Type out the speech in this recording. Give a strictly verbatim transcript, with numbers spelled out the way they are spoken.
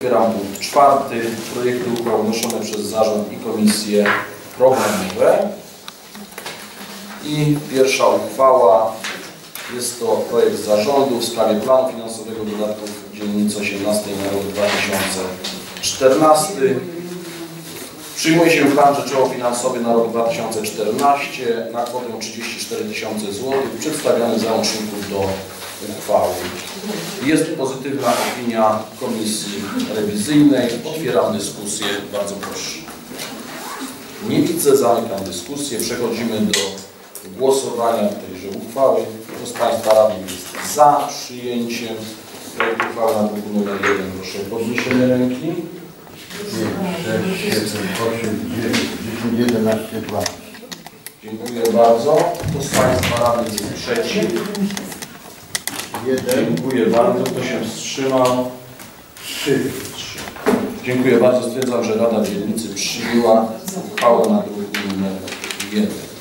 Otwieram punkt czwarty. Projekty uchwał wnoszone przez zarząd i komisje programowe. I pierwsza uchwała jest to projekt zarządu w sprawie planu finansowego wydatków dzielnicy osiemnastej na rok dwa tysiące czternasty. Przyjmuje się plan rzeczowo-finansowy na rok dwa tysiące czternasty na kwotę trzydzieści cztery tysiące złotych, przedstawiany w załączniku do uchwały. Jest pozytywna opinia komisji rewizyjnej. Otwieram dyskusję. Bardzo proszę. Nie widzę, zamykam dyskusję. Przechodzimy do głosowania tejże uchwały. Kto z Państwa radnych jest za przyjęciem projektu uchwały na druku numer jeden? Proszę o podniesienie ręki. sześć, siedem, osiem, dziewięć, dziesięć, jedenaście, dwanaście. Dziękuję bardzo. Kto z Państwa radnych jest przeciw? jeden. Dziękuję bardzo. Kto się wstrzymał? trzy. Dziękuję bardzo. Stwierdzam, że Rada Dzielnicy przyjęła uchwałę na druku numer jeden.